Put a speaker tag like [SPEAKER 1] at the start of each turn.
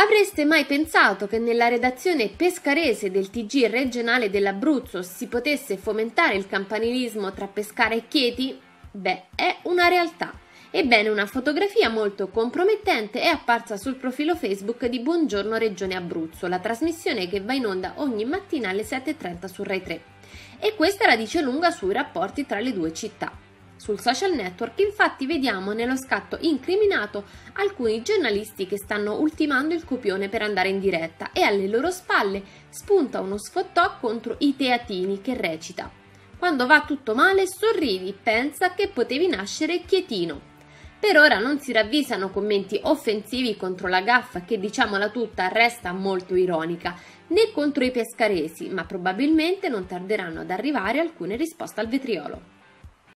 [SPEAKER 1] Avreste mai pensato che nella redazione pescarese del TG regionale dell'Abruzzo si potesse fomentare il campanilismo tra Pescara e Chieti? Beh, è una realtà. Ebbene, una fotografia molto compromettente è apparsa sul profilo Facebook di Buongiorno Regione Abruzzo, la trasmissione che va in onda ogni mattina alle 7:30 su Rai 3. E questa la dice lunga sui rapporti tra le due città. Sul social network infatti vediamo nello scatto incriminato alcuni giornalisti che stanno ultimando il copione per andare in diretta e alle loro spalle spunta uno sfottò contro i teatini che recita: "Quando va tutto male sorridi, pensa che potevi nascere chietino". Per ora non si ravvisano commenti offensivi contro la gaffa che, diciamola tutta, resta molto ironica, né contro i pescaresi, ma probabilmente non tarderanno ad arrivare alcune risposte al vetriolo.